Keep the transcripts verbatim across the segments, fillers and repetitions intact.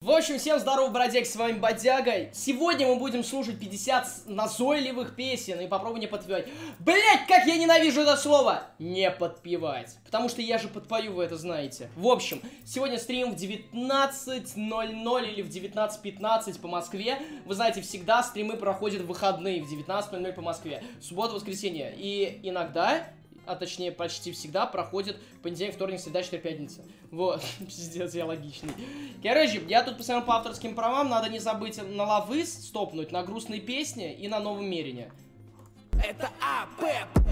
В общем, всем здорово, бродяги, с вами Бодяга. Сегодня мы будем слушать пятьдесят назойливых песен и попробуем не подпевать. Блять, как я ненавижу это слово! Не подпевать. Потому что я же подпою, вы это знаете. В общем, сегодня стрим в девятнадцать ноль ноль или в девятнадцать пятнадцать по Москве. Вы знаете, всегда стримы проходят в выходные в девятнадцать ноль ноль по Москве. Суббота, воскресенье. И иногда... а точнее почти всегда проходит понедельник, вторник, среда, четверг, пятница. Вот, пиздец, я логичный. Короче, я тут посмотрел по авторским правам, надо не забыть на лавыс стопнуть, на грустные песни и на новом мерине. Это АП.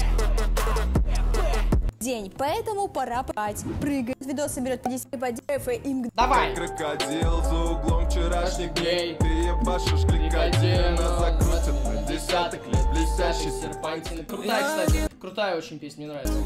День, поэтому пора пать. Прыгает, видосы берет пятьдесят бодяев и им... Давай! Крокодил за углом вчерашних дней. Ты ебашишь гликодина, закрутит на десяток лет блестящий серпантин. Крутая, кстати, крутая очень песня, мне нравится.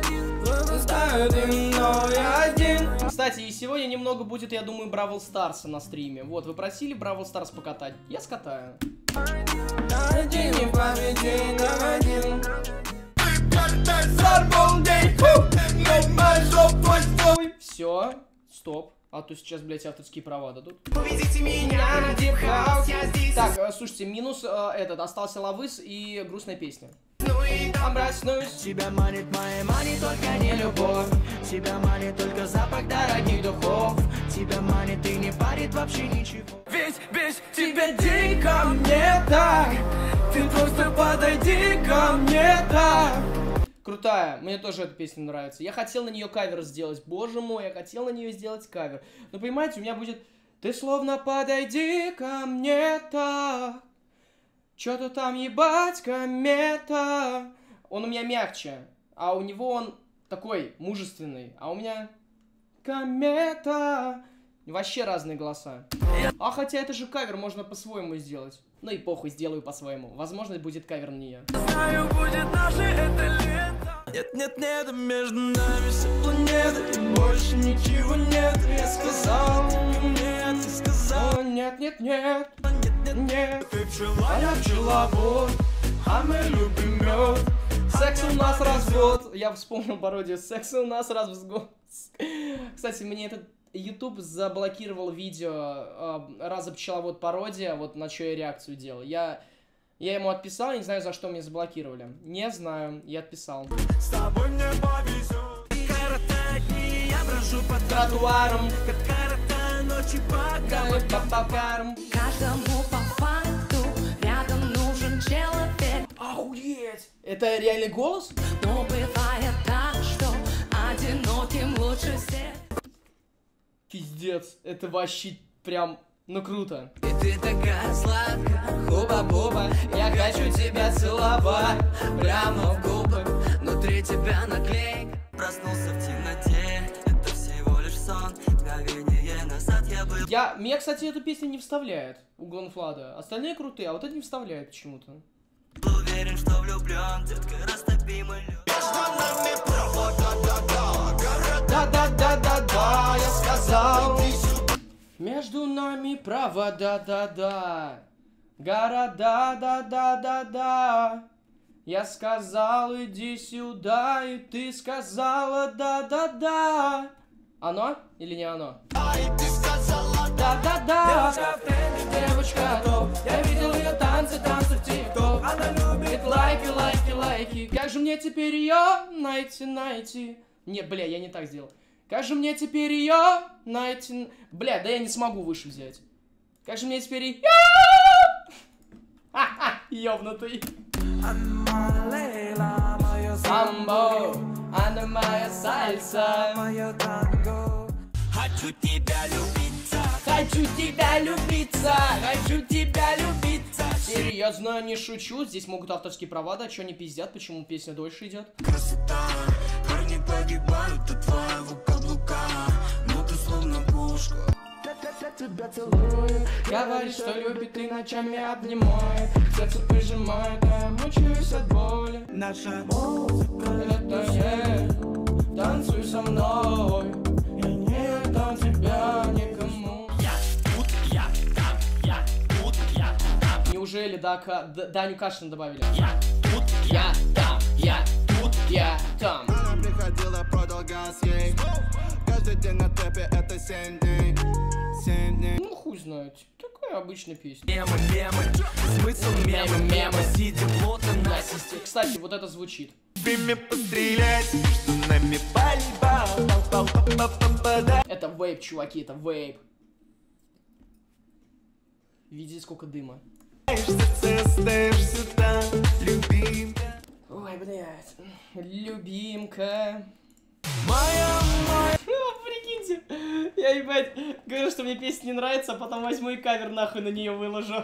Кстати, и сегодня немного будет, я думаю, Бравл Старса на стриме. Вот, вы просили Бравл Старс покатать, я скатаю. Все, стоп. А то сейчас, блядь, авторские права дадут. Увезите меня на дипхаус, я здесь. Так, э, слушайте, минус э, этот, остался лавыс и грустная песня. Ну и там Обраснусь. тебя манит моя мани, только не любовь. Тебя манит только запах дорогих духов. Тебя манит и не парит вообще ничего. Ведь, ведь тебе дико мне так. Ты просто подойди ко мне так. Крутая, мне тоже эта песня нравится. Я хотел на нее кавер сделать, боже мой, я хотел на нее сделать кавер. Но понимаете, у меня будет: ты словно подойди ко мне так. Чё-то там ебать комета. Он у меня мягче, а у него он такой мужественный, а у меня комета. Вообще разные голоса. А хотя это же кавер, можно по-своему сделать. Ну и похуй, сделаю по-своему. Возможно, будет кавер на нее. Знаю, будет наше это лето. Нет, нет, нет, между нами все планеты. И больше ничего нет. Я сказал, нет, ты сказал. Нет, нет, нет, Нет, нет, нет. ты пчела, я пчеловод. А мы любим мед. Секс у нас развод. Я вспомнил пародию. Секс у нас развод. Кстати, мне этот YouTube заблокировал видео э, «Раза пчеловод пародия», вот на что я реакцию делал. Я, я ему отписал, я не знаю, за что меня заблокировали. Не знаю, я отписал. С тобой мне повезет. Коротать дни я брожу по Тротуаром, как коротаю ночи по папакаром. Каждому по факту рядом нужен человек. Охуеть! Это реальный голос? Но бывает так, что одиноким лучше всех. Пиздец, это вообще прям, ну круто. И ты такая сладкая, Хуба-буба, я хочу тебя целовать прямо в губы. внутри тебя наклейка. Проснулся в темноте, это всего лишь сон. Мгновение назад я был. Я, меня, кстати, эту песню не вставляет у Гонфлада. Остальные крутые, а вот это не вставляет почему-то. Уверен, что влюблен, детка, растопимый лед. Да-да-да-да-да, я сказал. Между нами право, да-да-да. Города, да-да-да-да. Я сказал, иди сюда, и ты сказала, да-да-да. Оно или не оно? Да-да-да. Девочка топ, я видел ее танцы, танцы в тик-топ. Она любит лайки, лайки, лайки. Как же мне теперь ее найти, найти? Не, бля, я не так сделал. Как же мне теперь ее найти? Бля, да я не смогу выше взять. Как же мне теперь ее... Ха-ха, ёбнутый. Самбо, она моя сальса. Хочу тебя любиться, Хочу тебя любиться, хочу тебя любиться. Серьезно, не шучу, здесь могут авторские права дать, что они пиздят, почему песня дольше идет. красота. Парни погибают от твоего каблука, но ты словно пушка. Тебя целую. Говорит, что любит и ночами обнимает, сердце прижимает, а я мучаюсь от боли. Наша музыка, Это я, танцуй со мной, я не отдам тебя никому. я тут, я там, я тут, я там, Неужели Дака, Д- Даню Кашина добавили? я тут, Я там, я тут, я там. Она приходила, продал газ ей. Каждый день на тэпе это семь дней. семь дней. Ну, хуй знает. Такая обычная песня. Мемы, мемы, смысл мемы, мемы, сидя плотно на системе. Кстати, вот это звучит. Время пострелять, что нами пальба. Это вейп, чуваки, это вейп. Видите, сколько дыма. Остаешься там, любимка. Ой, блядь. Любимка. Моя, моя. Прикиньте, я, ебать, говорю, что мне песня не нравится, а потом возьму и кавер нахуй на нее выложу.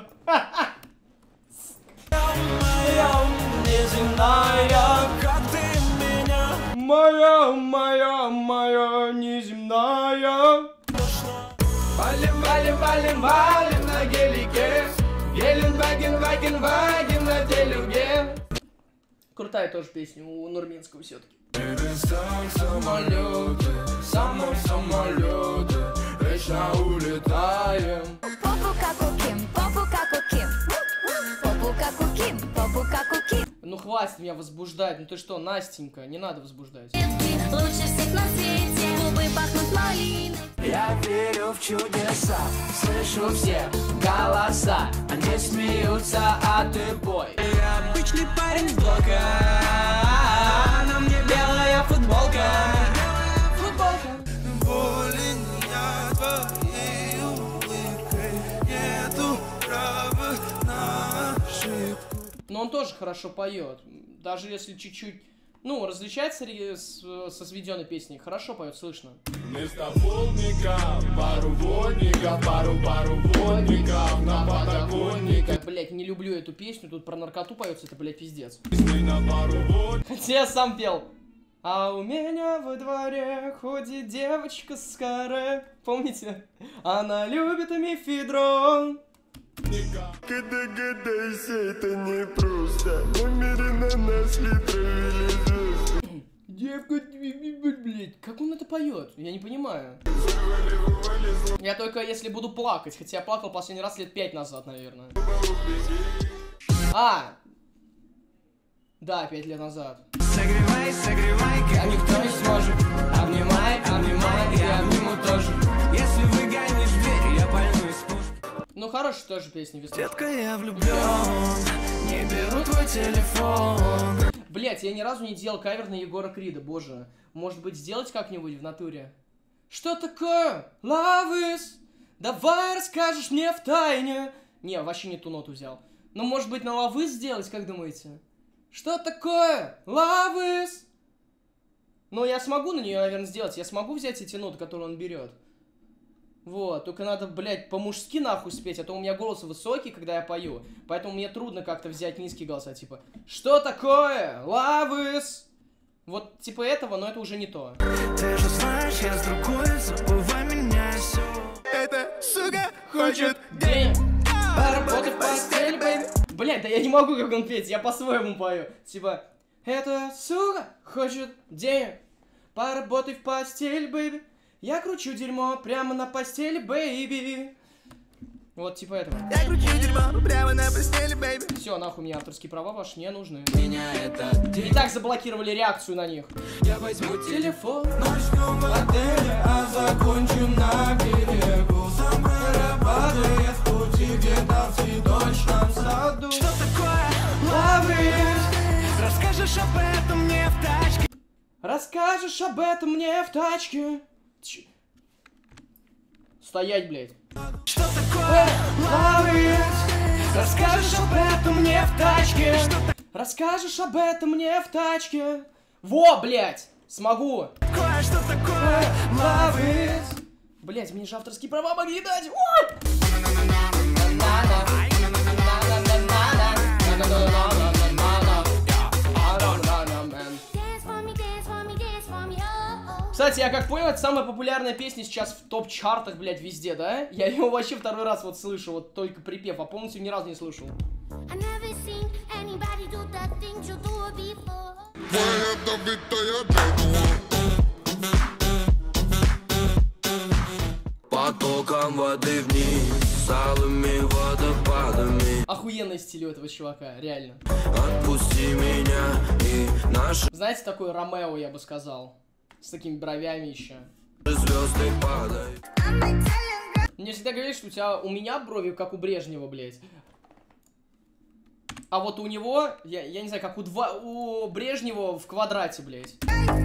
Моя неземная, как ты меня. Моя, моя, моя неземная. Валим, валим, валим, валим на гелике. Геленваген, ваген, ваген на делюге. Крутая тоже песня у Нурминского все-таки. Самолеты, самой самолеты, вечно улетаем. Попу как у Ким, попу как у Ким. Попу как у Ким, попу как у Ким. Ну хватит меня возбуждать, ну ты что, Настенька, не надо возбуждать. Лучше всех на свете, губы пахнут малиной. Я верю в чудеса, слышу все голоса, они смеются, а ты бой. Я обычный парень с блока, на мне белая футболка. Футболка. Воли меня твоей улыбкой, нету права на ошибку. Но он тоже хорошо поет, даже если чуть-чуть, ну, различается с, со сведенной песней, хорошо поет, слышно. Вместо полника, пару водников, пару пару водников на подоконниках. Блять, не люблю эту песню, тут про наркоту поется, это, блять, пиздец. На пару водников. Хотя я сам пел. А у меня во дворе ходит девочка с каре. Помните? Она любит мефедрон. Когда гадайся, это не просто. Намеренно нас ли травили звезды. Девка, блять, как он это поет? Я не понимаю. Я только если буду плакать, хотя я плакал последний раз лет пять назад, наверное. А! Да, пять лет назад. Согревай, согревай, как никто не сможет. Обнимай, обнимай, я обниму тоже. Если выгонишь дверь, я пальну из пушки. Ну, хорошая тоже песня, весна. Детка, я влюблен, не беру твой телефон. Блять, я ни разу не делал кавер на Егора Крида, боже. Может быть, сделать как-нибудь в натуре? Что такое? Love is? Давай расскажешь мне в тайне. Не, вообще не ту ноту взял. Ну, может быть, на Love is сделать, как думаете? Что такое? Love is? Ну, я смогу на нее, наверное, сделать. Я смогу взять эти ноты, которые он берет. Вот, только надо, блядь, по-мужски нахуй спеть, а то у меня голос высокий, когда я пою. Поэтому мне трудно как-то взять низкие голоса, типа, что такое? Love is? Вот, типа этого, но это уже не то. Ты же знаешь, я с другой, забывай меня, все. Эта сука хочет денег, поработать в постель, бэйби. Блядь, да я не могу, как он петь, я по-своему пою. Типа, эта сука хочет денег, поработай в постель, бэйби. Я кручу дерьмо прямо на постели, бэйби. Вот, типа этого. Я кручу дерьмо прямо на постели, бэйби. Все, нахуй мне авторские права ваши не нужны. Меня это И так заблокировали реакцию на них. Я возьму телефон, Начнем в отеле, а закончим на берегу. Сам прорабатывает в пути где-то в цветочном саду. что такое? Love is? Расскажешь об этом мне в тачке. Расскажешь об этом мне в тачке. Ч... Стоять, блядь. Что такое? Love is? Расскажешь об этом мне в тачке. Расскажешь об этом мне в тачке. Во, блядь, смогу. Такое, что такое? Love is. Блядь, мне же авторские права могли дать. Ой! Кстати, я как понял, это самая популярная песня сейчас в топ-чартах, блядь, везде, да? Я ее вообще второй раз вот слышу, вот только припев, а полностью ни разу не слышал. Потоком воды вниз, с алыми водопадами. Охуенный стиль у этого чувака, реально. Отпусти меня и наши Знаете, такой Ромео, я бы сказал. С такими бровями еще. звезды падают. Мне всегда говорят, что у тебя, у меня брови, как у Брежнева, блядь. А вот у него, я, я не знаю, как у, два, у Брежнева в квадрате, блядь.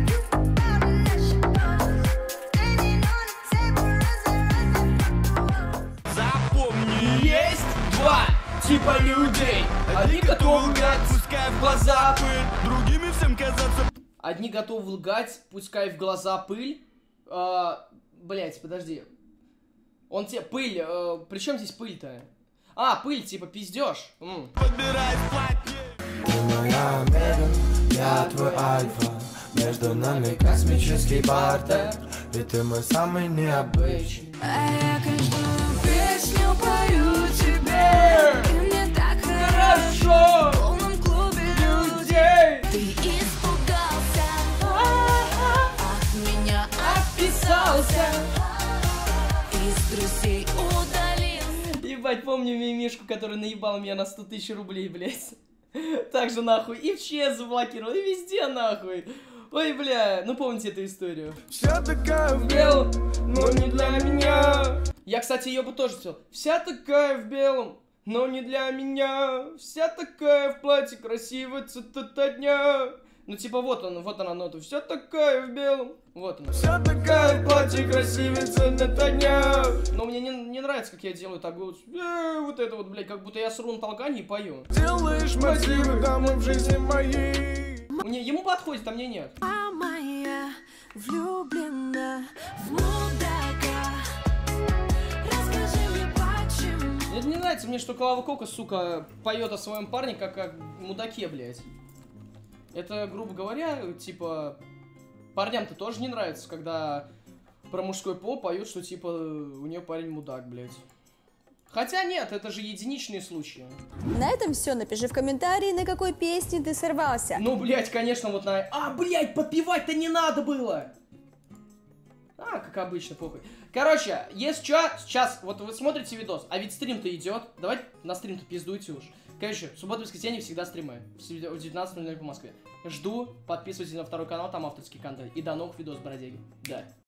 Запомни, Есть два типа людей. Одни готовы лгать, пускай в глаза пыль, другими всем казаться. Одни готовы лгать, пускай в глаза пыль. А, блять, подожди. Он тебе пыль. А, при чем здесь пыль-то? А, пыль, типа пиздеж. М. Подбирай платье. Ты моя омега, я твой альфа. Между нами космический бартер. И ты мой самый необычный. А я каждую песню пою тебе, и мне так хорошо в полном клубе людей. Ты испугался, от меня отписался, из друзей удалился. Ебать, помню мимишку, который наебал меня на сто тысяч рублей, блять. Так же нахуй. И в ЧС заблокировал, и везде нахуй. Ой, бля, ну помните эту историю. Вся такая в Белом, но не для меня. Я, кстати, ее бы тоже спел. Вся такая в белом, но не для меня. Вся такая в платье красивая цитата дня. Ну, типа, вот он, вот она нота. Вся такая в белом. Вот она. Вся такая в платье красивая цитата дня. Но мне не, не нравится, как я делаю так вот. Э, вот это вот, блядь, как будто я сру на толкании и пою. Делаешь мотивы, дамы в жизни моей. Мне, ему подходит, а мне нет. А моя влюблена в мудака. Расскажи мне, почему. Это не нравится мне, что Клава Кока, сука, поет о своем парне, как о мудаке, блядь. Это, грубо говоря, типа, парням-то тоже не нравится, когда про мужской пол поют, что, типа, у нее парень мудак, блядь. Хотя нет, это же единичные случаи. На этом все. Напиши в комментарии, на какой песне ты сорвался. Ну, блядь, конечно, вот на... А, блядь, подпевать-то не надо было! А, как обычно, похуй. Короче, если что, сейчас, вот вы смотрите видос, а ведь стрим-то идет. Давайте на стрим-то пиздуйте уж. Короче, в субботу и воскресенье всегда стримы. В девятнадцать ноль ноль по Москве. Жду, подписывайтесь на второй канал, там авторский контент. И до новых видосов, бродяги. Да.